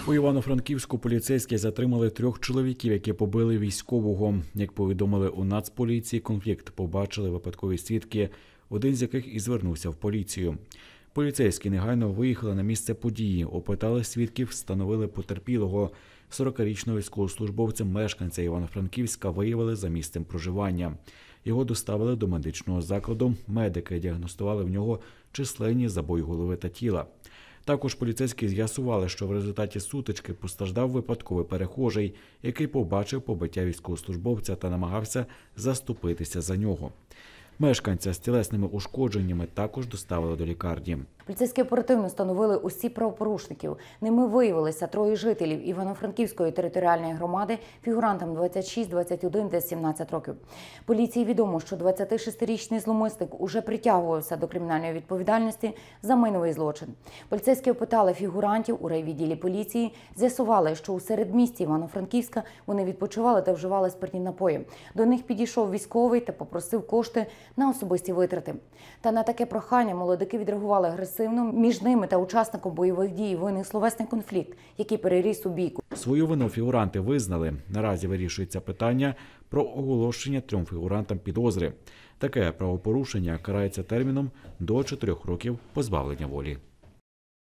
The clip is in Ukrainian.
У Івано-Франківську поліцейські затримали 3 чоловіків, які побили військового. Як повідомили у Нацполіції, конфлікт побачили випадкові свідки, один з яких і звернувся в поліцію. Поліцейські негайно виїхали на місце події, опитали свідків, встановили потерпілого. 40-річного військовослужбовця, мешканця Івано-Франківська, виявили за місцем проживання. Його доставили до медичного закладу. Медики діагностували в нього численні забої голови та тіла. Також поліцейські з'ясували, що в результаті сутички постраждав випадковий перехожий, який побачив побиття військовослужбовця та намагався заступитися за нього. Мешканця з тілесними ушкодженнями також доставили до лікарні. Поліцейські оперативно встановили усі правопорушників. Ними виявилися 3 жителів Івано-Франківської територіальної громади, фігурантам 26, 21 та 17 років. Поліції відомо, що 26-річний зловмисник уже притягувався до кримінальної відповідальності за майновий злочин. Поліцейські опитали фігурантів у райвідділі поліції, з'ясували, що у середмісті Івано-Франківська вони відпочивали та вживали спиртні напої. До них підійшов військовий та попросив кошти на особисті витрати. Та на таке прохання молодики відреагували агресивно. Між ними та учасником бойових дій виник словесний конфлікт, який переріс у бійку. Свою вину фігуранти визнали. Наразі вирішується питання про оголошення 3 фігурантам підозри. Таке правопорушення карається терміном до 4 років позбавлення волі.